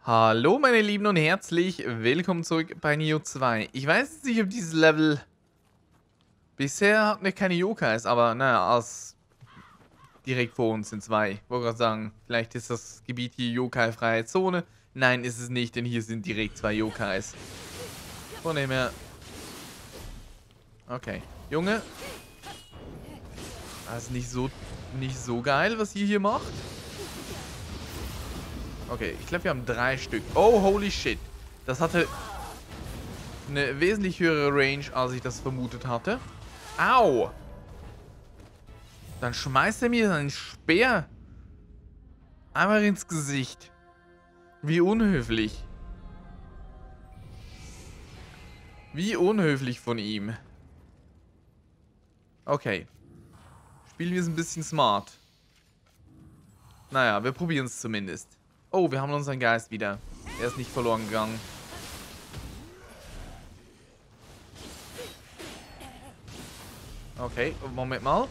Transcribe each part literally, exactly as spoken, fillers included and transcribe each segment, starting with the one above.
Hallo meine Lieben und herzlich willkommen zurück bei Nioh zwei. Ich weiß nicht, ob dieses Level... Bisher hatten wir keine Yokais, aber naja, als direkt vor uns sind zwei. Ich wollte gerade sagen, vielleicht ist das Gebiet hier Yokai-freie Zone. Nein, ist es nicht, denn hier sind direkt zwei Yokais. Von dem her... Okay. Junge. Das ist nicht so, nicht so geil, was ihr hier macht. Okay, ich glaube, wir haben drei Stück. Oh, holy shit. Das hatte eine wesentlich höhere Range, als ich das vermutet hatte. Au! Dann schmeißt er mir seinen Speer einmal ins Gesicht. Wie unhöflich. Wie unhöflich von ihm. Okay. Spielen wir es ein bisschen smart. Naja, wir probieren es zumindest. Oh, wir haben unseren Geist wieder. Er ist nicht verloren gegangen. Okay, Moment mal.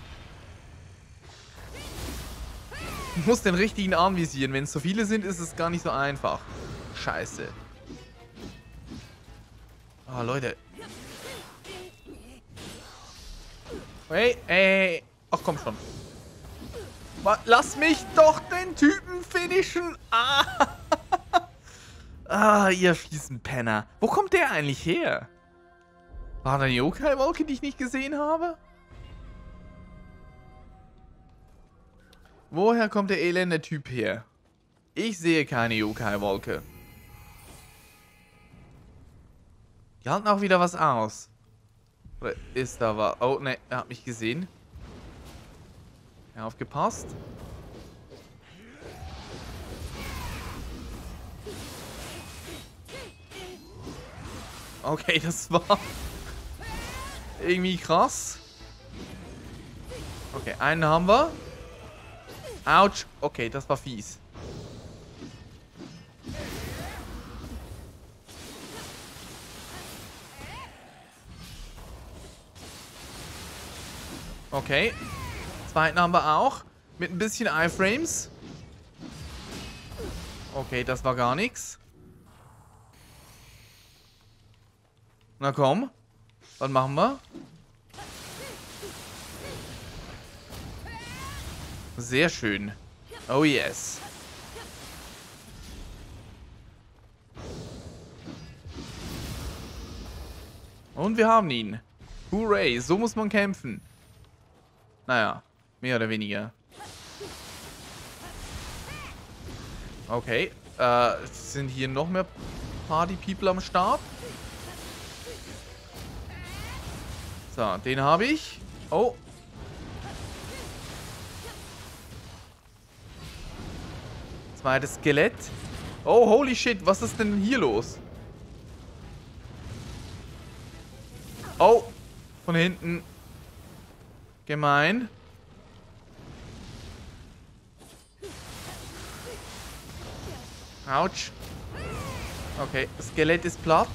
Ich muss den richtigen anvisieren. Wenn es so viele sind, ist es gar nicht so einfach. Scheiße. Oh, Leute. Hey, hey. Ach, komm schon. Lass mich doch den Typen finishen. Ah. Ah, ihr fiesen Penner. Wo kommt der eigentlich her? War da eine Yokai-Wolke, die ich nicht gesehen habe? Woher kommt der elende Typ her? Ich sehe keine Yokai-Wolke. Die halten auch wieder was aus. Oder ist da was? Oh, ne, er hat mich gesehen. Ja, aufgepasst. Okay, das war irgendwie krass. Okay, einen haben wir. Autsch. Okay, das war fies. Okay. Zweiten haben wir auch. Mit ein bisschen Iframes. Okay, das war gar nichts. Na komm. Was machen wir? Sehr schön. Oh yes. Und wir haben ihn. Hooray, so muss man kämpfen. Naja, mehr oder weniger. Okay, äh, sind hier noch mehr Party-People am Start? So, den habe ich. Oh. Zweites Skelett. Oh, holy shit, was ist denn hier los? Oh, von hinten. Gemein. Autsch. Okay, das Skelett ist platt.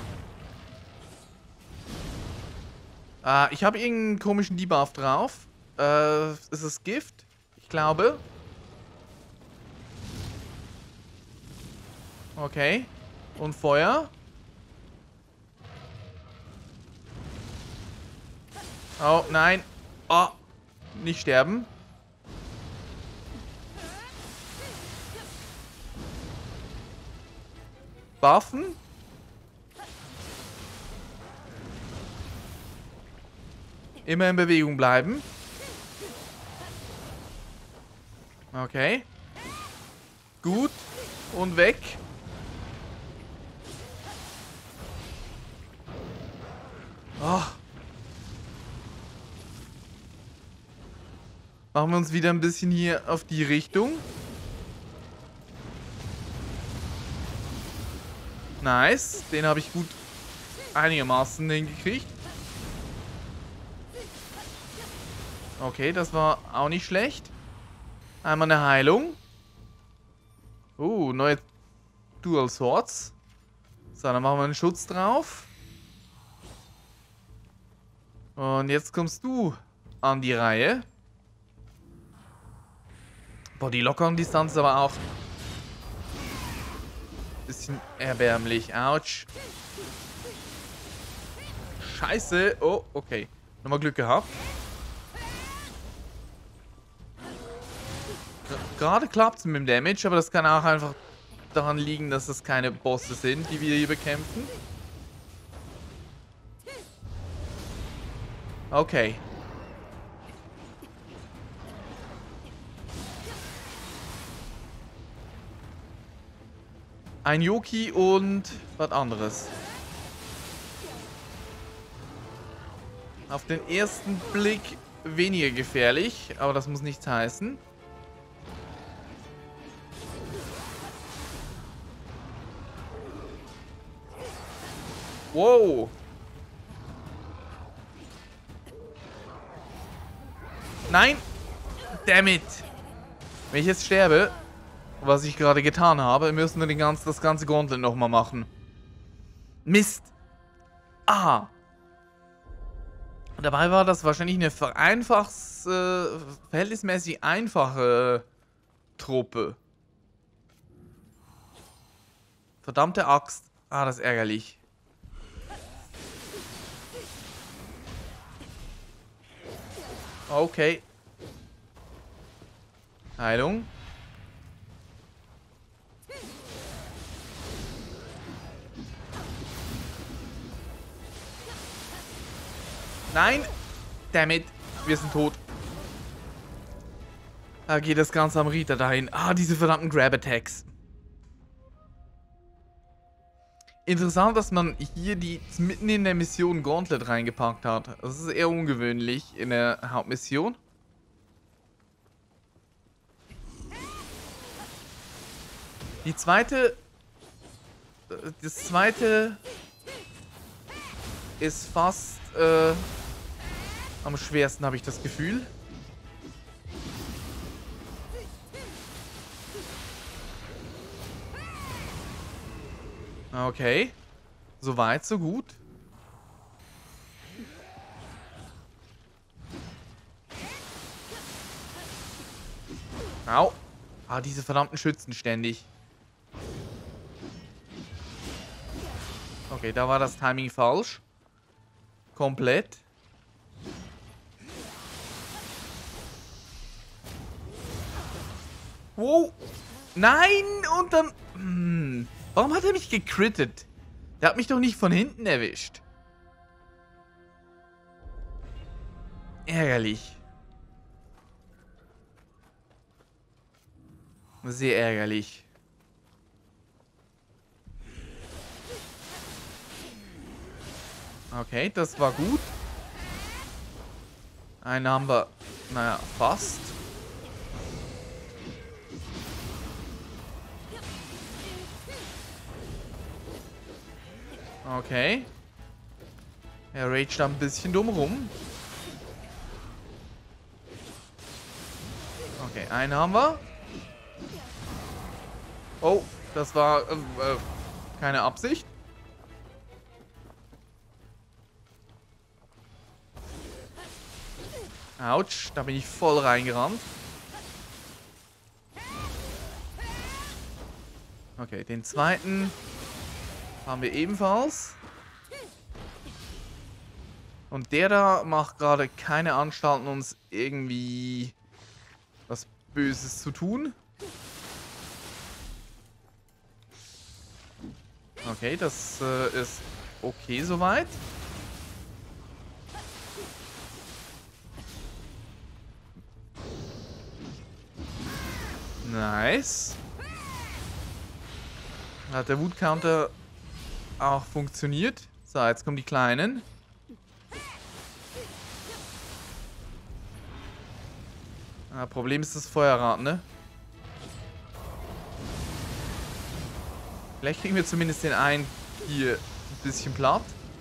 Äh, ich habe irgendeinen komischen Debuff drauf. Äh, ist es Gift? Ich glaube. Okay. Und Feuer. Oh, nein. Oh. Nicht sterben. Buffen. Immer in Bewegung bleiben. Okay. Gut. Und weg. Oh. Machen wir uns wieder ein bisschen hier auf die Richtung. Nice. Den habe ich gut einigermaßen hingekriegt. Okay, das war auch nicht schlecht. Einmal eine Heilung. Uh, neue Dual Swords. So, dann machen wir einen Schutz drauf. Und jetzt kommst du an die Reihe. Boah, die lockeren Distanz ist aber auch Bisschen erbärmlich. Autsch. Scheiße. Oh, okay. Nochmal Glück gehabt. Gerade klappt es mit dem Damage, aber das kann auch einfach daran liegen, dass es keine Bosse sind, die wir hier bekämpfen. Okay. Ein Yoki und was anderes. Auf den ersten Blick weniger gefährlich, aber das muss nichts heißen. Wow. Nein. Damn it. Wenn ich jetzt sterbe, was ich gerade getan habe, müssen wir den ganzen, das ganze Gauntlet nochmal machen. Mist. Ah. Dabei war das wahrscheinlich eine vereinfachs, äh, verhältnismäßig einfache Truppe. Verdammte Axt. Ah, das ist ärgerlich. Okay. Heilung. Nein! Dammit. Wir sind tot. Da geht das ganze am Rita dahin. Ah, diese verdammten Grab-Attacks. Interessant, dass man hier die mitten in der Mission Gauntlet reingepackt hat. Das ist eher ungewöhnlich in der Hauptmission. Die zweite... Das zweite... ist fast... Äh, am schwersten, habe ich das Gefühl. Okay. So weit, so gut. Au. Ah, diese verdammten Schützen ständig. Okay, da war das Timing falsch. Komplett. Wow. Nein, und dann... Hm. Warum hat er mich gecrittet? Der hat mich doch nicht von hinten erwischt. Ärgerlich. Sehr ärgerlich. Okay, das war gut. Einen haben wir, naja, fast. Okay. Er raged da ein bisschen dumm rum. Okay, einen haben wir. Oh, das war äh, äh, keine Absicht. Autsch, da bin ich voll reingerannt. Okay, den zweiten haben wir ebenfalls. Und der da macht gerade keine Anstalten, uns irgendwie was Böses zu tun. Okay, das äh, ist okay soweit. Nice. Hat der Wut-Counter auch funktioniert. So, jetzt kommen die Kleinen. Ah, Problem ist das Feuerrad, ne? Vielleicht kriegen wir zumindest den einen hier ein bisschen platt.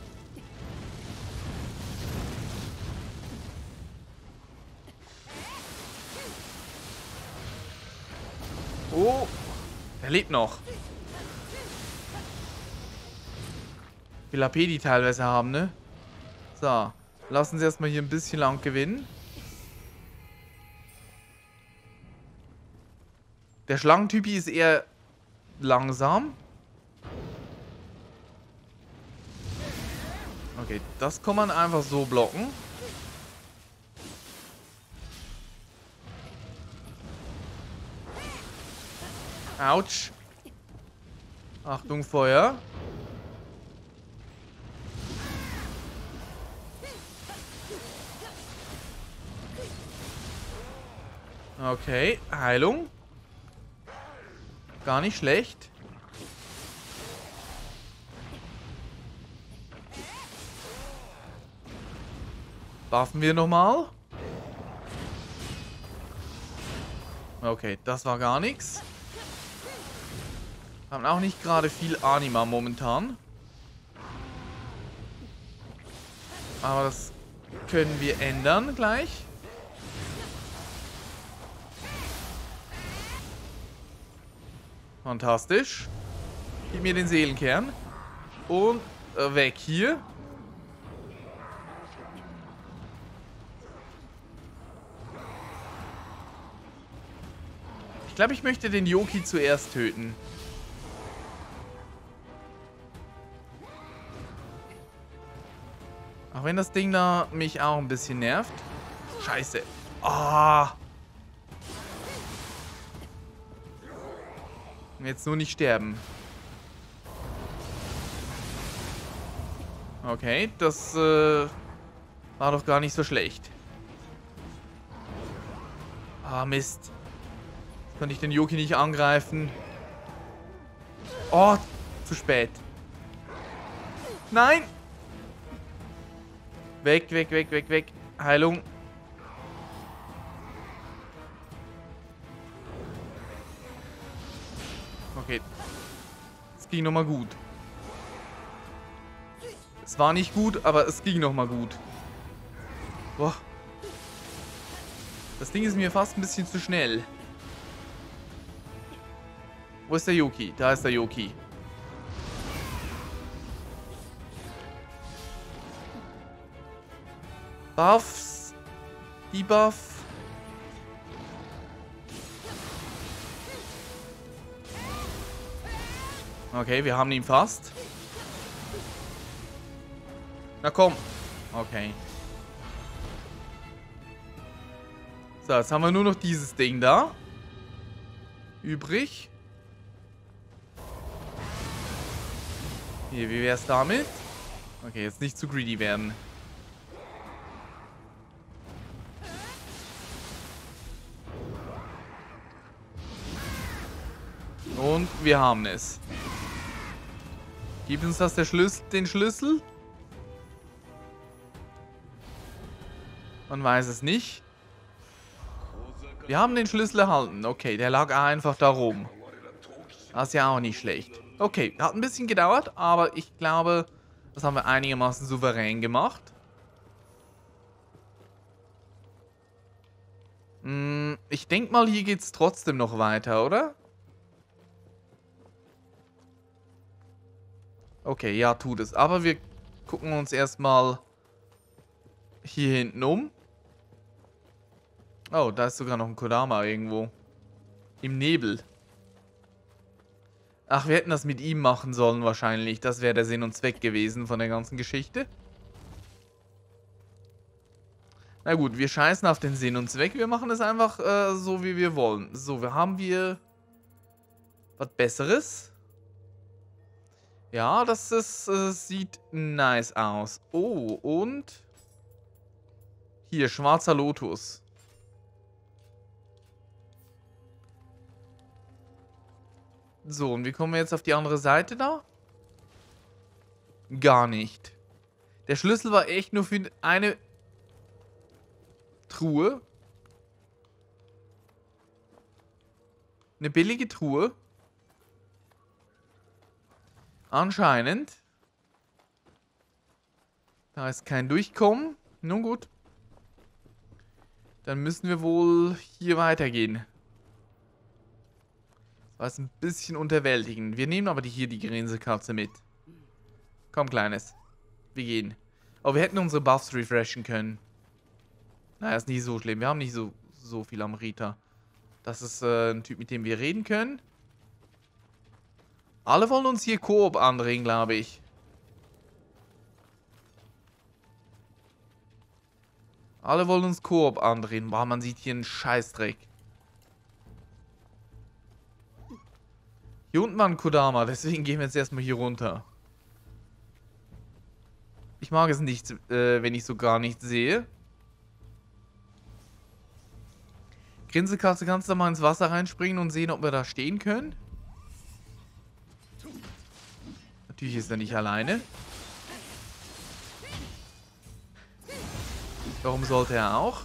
Oh, er lebt noch. Wie viel A P die teilweise haben, ne? So, lassen sie erstmal hier ein bisschen lang gewinnen. Der Schlangentypi ist eher langsam. Okay, das kann man einfach so blocken. Autsch. Achtung, Feuer. Okay, Heilung. Gar nicht schlecht. Buffen wir nochmal. Okay, das war gar nichts. Haben auch nicht gerade viel Anima momentan. Aber das können wir ändern gleich. Fantastisch. Gib mir den Seelenkern. Und äh, weg hier. Ich glaube, ich möchte den Yoki zuerst töten. Auch wenn das Ding da mich auch ein bisschen nervt. Scheiße. Ah. Jetzt nur nicht sterben. Okay, das äh, war doch gar nicht so schlecht. Ah, Mist. Jetzt konnte ich den Yoki nicht angreifen. Oh, zu spät. Nein! Weg, weg, weg, weg, weg. Heilung. Okay. Es ging nochmal gut. Es war nicht gut, aber es ging nochmal gut. Boah. Das Ding ist mir fast ein bisschen zu schnell. Wo ist der Yoki? Da ist der Yoki. Buffs. Debuff. Okay, wir haben ihn fast. Na komm. Okay. So, jetzt haben wir nur noch dieses Ding da. Übrig. Hier, wie wär's damit? Okay, jetzt nicht zu greedy werden. Und wir haben es. Gibt uns das der Schlüssel, den Schlüssel? Man weiß es nicht. Wir haben den Schlüssel erhalten. Okay, der lag einfach da rum. Das ist ja auch nicht schlecht. Okay, hat ein bisschen gedauert, aber ich glaube, das haben wir einigermaßen souverän gemacht. Hm, ich denke mal, hier geht es trotzdem noch weiter, oder? Okay, ja, tut es. Aber wir gucken uns erstmal hier hinten um. Oh, da ist sogar noch ein Kodama irgendwo. Im Nebel. Ach, wir hätten das mit ihm machen sollen wahrscheinlich. Das wäre der Sinn und Zweck gewesen von der ganzen Geschichte. Na gut, wir scheißen auf den Sinn und Zweck. Wir machen es einfach äh, so, wie wir wollen. So, wir haben wir was Besseres. Ja, das ist, äh, sieht nice aus. Oh, und hier, schwarzer Lotus. So, und wie kommen wir jetzt auf die andere Seite da? Gar nicht. Der Schlüssel war echt nur für eine Truhe. Eine billige Truhe. Anscheinend. Da ist kein Durchkommen. Nun gut. Dann müssen wir wohl hier weitergehen. Das ist ein bisschen unterwältigend. Wir nehmen aber die, hier die Grinsekatze mit. Komm, Kleines. Wir gehen. Oh, wir hätten unsere Buffs refreshen können. Naja, ist nicht so schlimm. Wir haben nicht so, so viel am Rita. Das ist äh, ein Typ, mit dem wir reden können. Alle wollen uns hier Koop andrehen, glaube ich. Alle wollen uns Koop andrehen. Boah, man sieht hier einen Scheißdreck. Hier unten war ein Kodama, deswegen gehen wir jetzt erstmal hier runter. Ich mag es nicht, äh, wenn ich so gar nichts sehe. Grinsekatze, kannst du mal ins Wasser reinspringen und sehen, ob wir da stehen können? Natürlich ist er nicht alleine. Warum sollte er auch?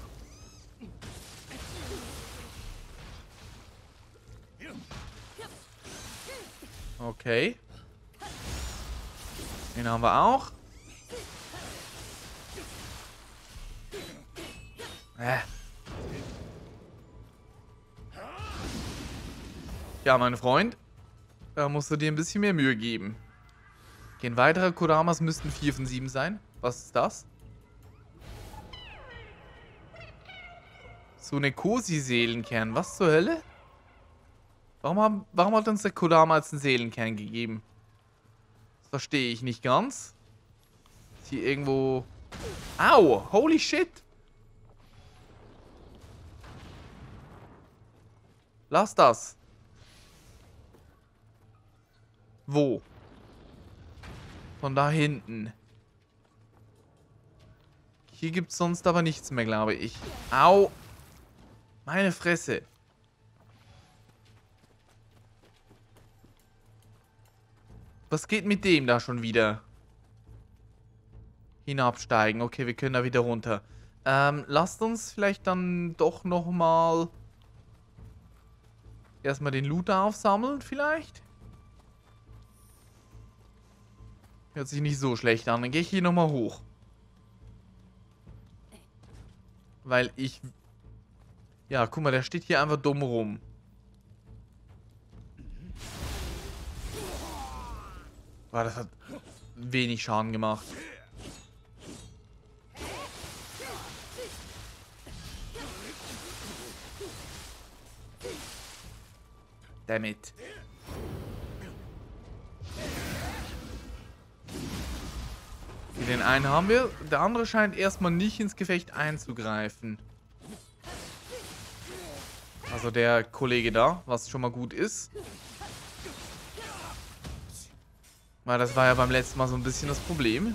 Okay. Den haben wir auch. Äh. Ja, mein Freund. Da musst du dir ein bisschen mehr Mühe geben. Okay, ein weiterer Kodamas müssten vier von sieben sein. Was ist das? So eine Kosi-Seelenkern. Was zur Hölle? Warum, haben, warum hat uns der Kodama als einen Seelenkern gegeben? Das verstehe ich nicht ganz. Ist hier irgendwo... Au! Holy shit! Lass das. Wo? Von da hinten. Hier gibt es sonst aber nichts mehr, glaube ich. Au! Meine Fresse. Was geht mit dem da schon wieder? Hinabsteigen. Okay, wir können da wieder runter. Ähm, lasst uns vielleicht dann doch nochmal erstmal den Loot aufsammeln, vielleicht? Hört sich nicht so schlecht an. Dann gehe ich hier nochmal hoch. Weil ich... Ja, guck mal, der steht hier einfach dumm rum. Boah, das hat wenig Schaden gemacht. Damit. Den einen haben wir. Der andere scheint erstmal nicht ins Gefecht einzugreifen. Also der Kollege da, was schon mal gut ist. Weil das war ja beim letzten Mal so ein bisschen das Problem.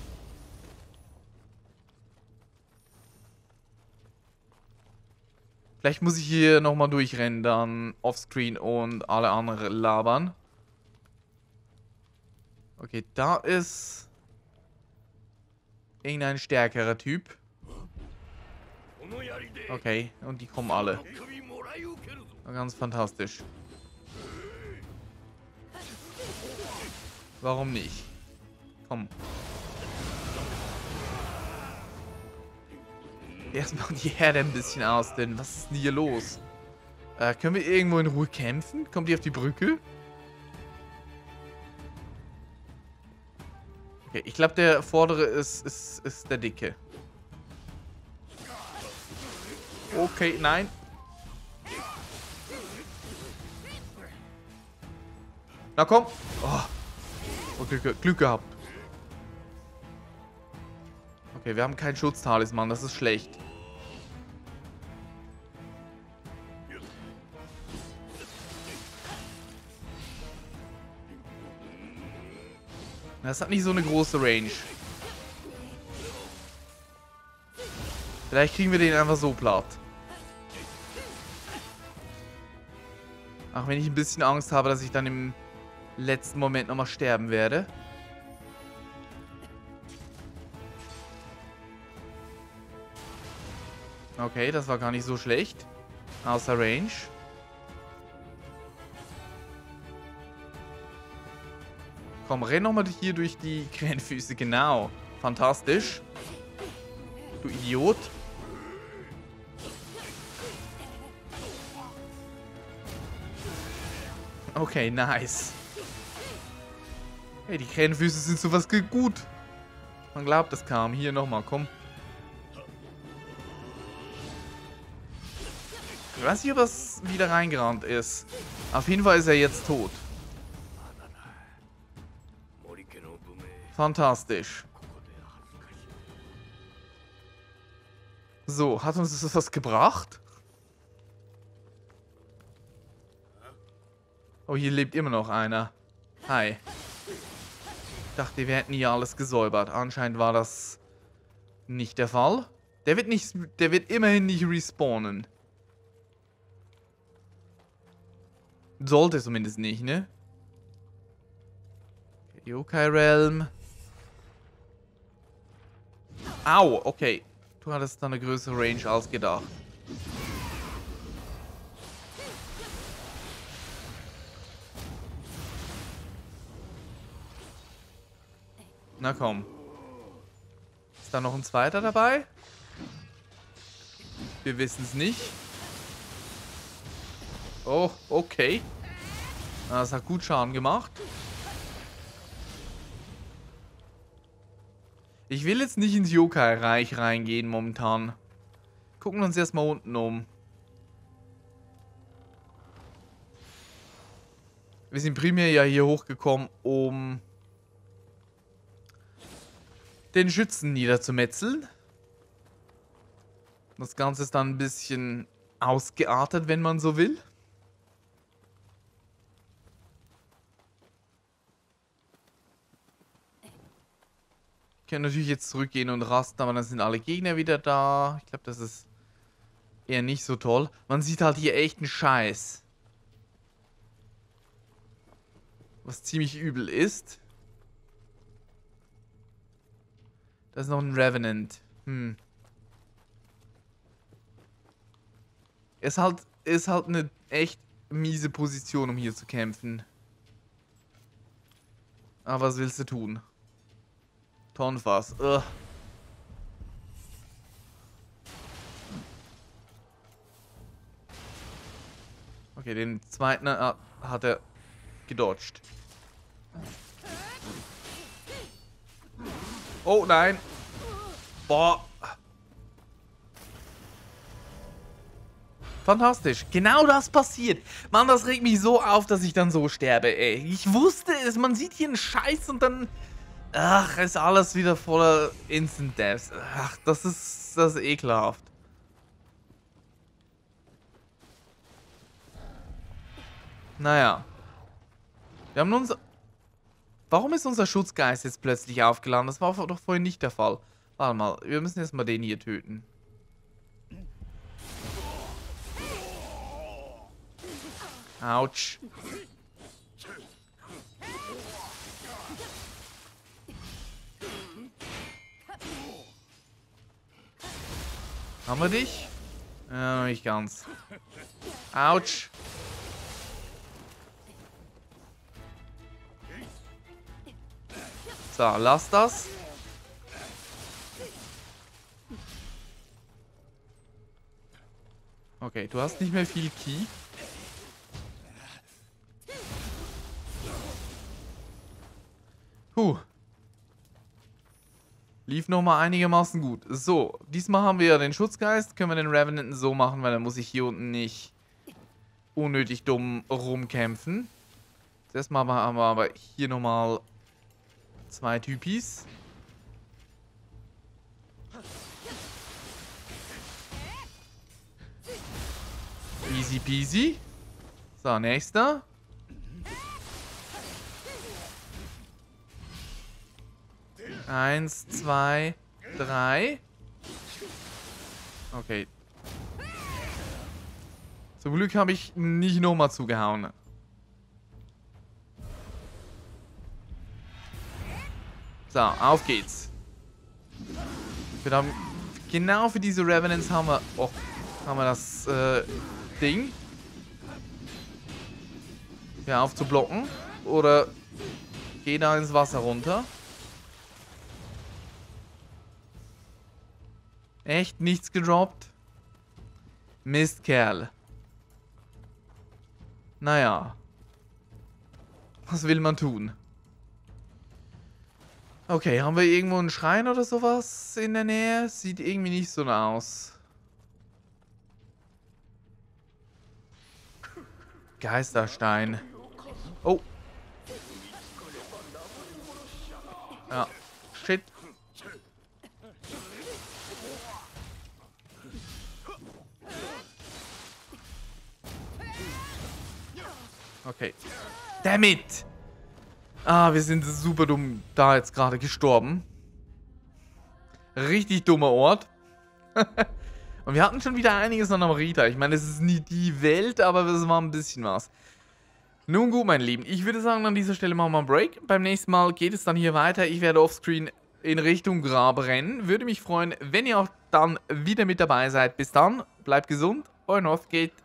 Vielleicht muss ich hier nochmal durchrennen, dann offscreen und alle anderen labern. Okay, da ist irgendein stärkerer Typ. Okay, und die kommen alle. Ganz fantastisch. Warum nicht? Komm. Erstmal die Herde ein bisschen aus, denn was ist denn hier los? Äh, können wir irgendwo in Ruhe kämpfen? Kommt die auf die Brücke? Okay, ich glaube, der vordere ist, ist, ist der Dicke. Okay, nein. Na komm. Oh. Oh, Glück, Glück gehabt. Okay, wir haben keinen Schutztalisman, das ist schlecht. Das hat nicht so eine große Range. Vielleicht kriegen wir den einfach so platt. Auch wenn ich ein bisschen Angst habe, dass ich dann im letzten Moment nochmal sterben werde. Okay, das war gar nicht so schlecht. Außer Range. Komm, renn nochmal hier durch die Krähenfüße. Genau. Fantastisch. Du Idiot. Okay, nice. Hey, die Krähenfüße sind sowas gut. Man glaubt es kaum. Hier nochmal, komm. Ich weiß nicht, ob das wieder reingerannt ist. Auf jeden Fall ist er jetzt tot. Fantastisch. So, hat uns das was gebracht? Oh, hier lebt immer noch einer. Hi. Ich dachte, wir hätten hier alles gesäubert. Anscheinend war das nicht der Fall. Der wird nicht, der wird immerhin nicht respawnen. Sollte zumindest nicht, ne? Yokai Realm. Au, okay. Du hattest da eine größere Range als gedacht. Na komm. Ist da noch ein zweiter dabei? Wir wissen es nicht. Oh, okay. Das hat gut Schaden gemacht. Ich will jetzt nicht ins Yokai-Reich reingehen momentan. Gucken wir uns erstmal unten um. Wir sind primär ja hier hochgekommen, um den Schützen niederzumetzeln. Das Ganze ist dann ein bisschen ausgeartet, wenn man so will. Ich kann natürlich jetzt zurückgehen und rasten, aber dann sind alle Gegner wieder da. Ich glaube, das ist eher nicht so toll. Man sieht halt hier echt einen Scheiß. Was ziemlich übel ist. Da ist noch ein Revenant. Hm. Ist halt, ist halt eine echt miese Position, um hier zu kämpfen. Aber was willst du tun? Tonfass. Ugh. Okay, den zweiten äh, hat er gedodged. Oh nein. Boah. Fantastisch. Genau das passiert. Mann, das regt mich so auf, dass ich dann so sterbe, ey. Ich wusste es. Man sieht hier einen Scheiß und dann... Ach, ist alles wieder voller Instant Deaths. Ach, das ist... Das ist ekelhaft. Naja. Wir haben uns... Warum ist unser Schutzgeist jetzt plötzlich aufgeladen? Das war doch vorhin nicht der Fall. Warte mal, wir müssen jetzt mal den hier töten. Autsch. Haben wir dich? Ja, noch nicht ganz. Autsch. So, lass das. Okay, du hast nicht mehr viel Ki. Puh. Lief nochmal einigermaßen gut. So, diesmal haben wir ja den Schutzgeist. Können wir den Revenanten so machen, weil dann muss ich hier unten nicht unnötig dumm rumkämpfen. Zuerst mal haben wir aber hier nochmal zwei Typis. Easy peasy. So, nächster. Eins, zwei, drei. Okay. Zum Glück habe ich nicht nochmal zugehauen. So, auf geht's. Wir haben, genau für diese Revenants haben wir, oh, haben wir das äh, Ding. Ja, auf zu blocken. Oder geh da ins Wasser runter. Echt nichts gedroppt? Mist, Kerl. Naja. Was will man tun? Okay, haben wir irgendwo einen Schrein oder sowas in der Nähe? Sieht irgendwie nicht so aus. Geisterstein. Oh. Ja. Shit. Okay. Damn it! Ah, wir sind super dumm da jetzt gerade gestorben. Richtig dummer Ort. Und wir hatten schon wieder einiges an Namorita. Ich meine, es ist nie die Welt, aber es war ein bisschen was. Nun gut, meine Lieben. Ich würde sagen, an dieser Stelle machen wir einen Break. Beim nächsten Mal geht es dann hier weiter. Ich werde offscreen in Richtung Grab rennen. Würde mich freuen, wenn ihr auch dann wieder mit dabei seid. Bis dann, bleibt gesund. Euer Northgate.